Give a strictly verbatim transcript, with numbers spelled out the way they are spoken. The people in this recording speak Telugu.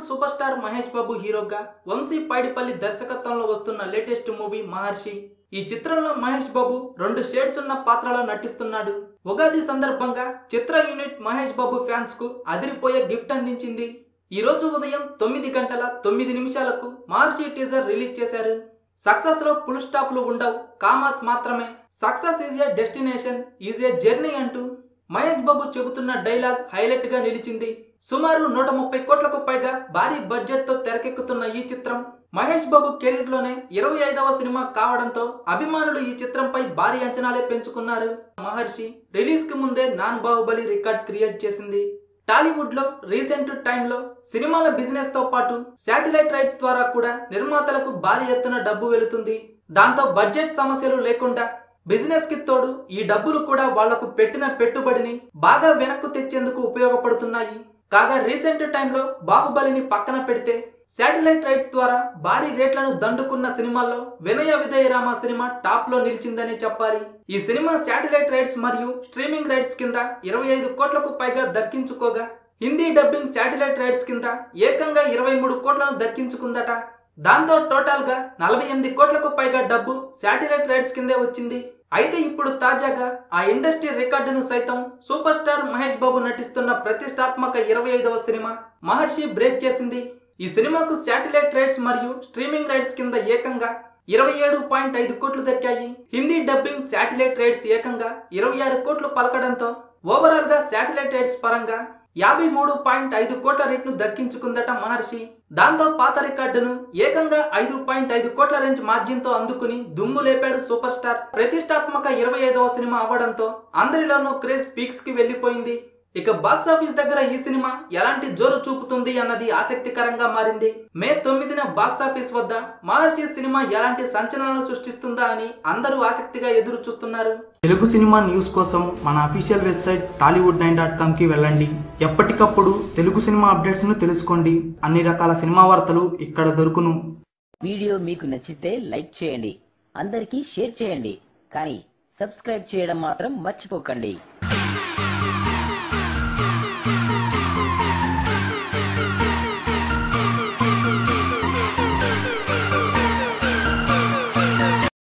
టాలీవుడ్ సూపర్ స్టార్ మహేష్ బాబు హీరోగా వంశీ పైడిపల్లి దర్శకత్వంలో వస్తున్న లేటెస్ట్ మూవీ మహర్షి. ఈ చిత్రంలో మహేష్ బాబు రెండు షేడ్స్ ఉన్న పాత్రలో నటిస్తున్నాడు. ఉగాది సందర్భంగా చిత్ర యూనిట్ మహేష్ బాబు ఫ్యాన్స్ కు అదిరిపోయే గిఫ్ట్ అందించింది. ఈ రోజు ఉదయం తొమ్మిది గంటల తొమ్మిది నిమిషాలకు మహర్షి టీజర్ రిలీజ్ చేశారు. సక్సెస్ లో ఫుల్ స్టాప్లు ఉండవు, కామాస్ మాత్రమే. Success is a destination, is a journey అంటూ మహేష్ బాబు చెబుతున్న డైలాగ్ హైలైట్ గా నిలిచింది. సుమారు నూట ముప్పై కోట్లకు పైగా భారీ బడ్జెట్ తో తెరకెక్కుతున్న ఈ చిత్రం మహేష్ బాబు కెరీర్ లోనే ఇరవై ఐదవ సినిమా కావడంతో అభిమానులు ఈ చిత్రంపై భారీ అంచనాలే పెంచుకున్నారు. మహర్షి రిలీజ్ కి ముందే నాన్ బాహుబలి రికార్డ్ క్రియేట్ చేసింది. టాలీవుడ్ లో రీసెంట్ టైంలో సినిమాల బిజినెస్ తో పాటు శాటిలైట్ రైట్స్ ద్వారా కూడా నిర్మాతలకు భారీ ఎత్తున డబ్బు వెళుతుంది. దాంతో బడ్జెట్ సమస్యలు లేకుండా బిజినెస్ కి తోడు ఈ డబ్బులు కూడా వాళ్లకు పెట్టిన పెట్టుబడిని బాగా వెనక్కు తెచ్చేందుకు ఉపయోగపడుతున్నాయి. కాగా రీసెంట్ టైంలో బాహుబలిని పక్కన పెడితే శాటిలైట్ రైట్స్ ద్వారా భారీ రేట్లను దండుకున్న సినిమాల్లో వినయ విధేయరామ సినిమా టాప్ లో నిలిచిందని చెప్పాలి. ఈ సినిమా శాటిలైట్ రైట్స్ మరియు స్ట్రీమింగ్ రైట్స్ కింద ఇరవై ఐదు కోట్లకు పైగా దక్కించుకోగా హిందీ డబ్బింగ్ శాటిలైట్ రైట్స్ కింద ఏకంగా ఇరవై మూడు కోట్లను దక్కించుకుందట. దాంతో టోటల్ గా నలభై ఎనిమిది కోట్లకు పైగా డబ్బు శాటిలైట్ రైట్స్ కిందే వచ్చింది. అయితే ఇప్పుడు తాజాగా ఆ ఇండస్ట్రీ రికార్డును సైతం సూపర్ స్టార్ మహేష్ బాబు నటిస్తున్న ప్రతిష్టాత్మక ఇరవై ఐదవ సినిమా మహర్షి బ్రేక్ చేసింది. ఈ సినిమాకు శాటిలైట్ రైట్స్ మరియు స్ట్రీమింగ్ రైట్స్ కింద ఏకంగా ఇరవై ఏడు పాయింట్ ఐదు కోట్లు దక్కాయి. హిందీ డబ్బింగ్ శాటిలైట్ రైట్స్ ఏకంగా ఇరవై ఆరు కోట్లు పలకడంతో ఓవరాల్ గా శాటిలైట్ రైట్స్ పరంగా యాభై మూడు పాయింట్ ఐదు కోట్ల రేట్ ను దక్కించుకుందట మహర్షి. దాంతో పాత రికార్డును ఏకంగా ఐదు పాయింట్ ఐదు కోట్ల రేంజ్ మార్జిన్ తో అందుకుని దుమ్ము లేపాడు సూపర్ స్టార్. ప్రతిష్టాత్మక ఇరవై ఐదవ సినిమా అవ్వడంతో అందరిలోనూ క్రేజ్ పీక్స్ కి వెళ్లిపోయింది. ఇక బాక్సాఫీస్ దగ్గర ఈ సినిమా ఎలాంటి జోరు చూపుతుంది అన్నది ఆసక్తికరంగా మారింది. మే తొమ్మిదిన బాక్సాఫీస్ వద్ద మహర్షి సినిమా ఎలాంటి సంచలనాలు సృష్టిస్తుందా అని అందరూ ఆసక్తిగా ఎదురు చూస్తున్నారు. తెలుగు సినిమా న్యూస్ కోసం మన official website Tollywood nine dot com కి వెళ్ళండి. ఎప్పటికప్పుడు తెలుగు సినిమా అప్డేట్స్ ను తెలుసుకోండి. అన్ని రకాల సినిమా వార్తలు ఇక్కడ దొరుకును. వీడియో మీకు నచ్చితే లైక్ చేయండి, అందరికీ షేర్ చేయండి, కానీ సబ్స్క్రైబ్ చేయడం మాత్రం మర్చిపోకండి.